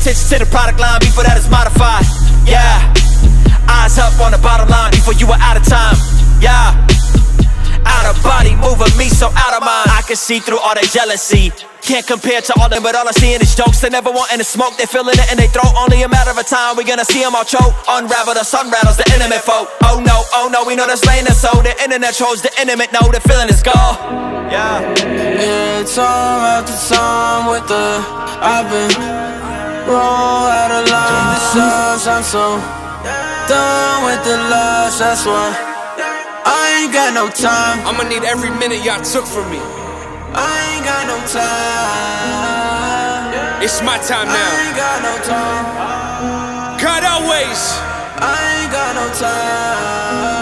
attention to the product line before that is modified. Yeah, eyes up on the bottom line before you were out of time. Yeah, out of body, moving me so out of mind. I can see through all that jealousy. Can't compare to all them, but all I see is jokes. They never wantin' to smoke, they feeling it in they throat. Only a matter of time, we gonna see them all choke. Unravel the sun rattles, the intimate folk. Oh no, we know that's laying us so. The internet trolls, the intimate know, the feeling is gone. Yeah, time after time with the I've been wrong out of line. Besides, I'm so done with the lies, that's why I ain't got no time. I'ma need every minute y'all took from me. I ain't got no time. It's my time now. I ain't got no time. God always. I ain't got no time.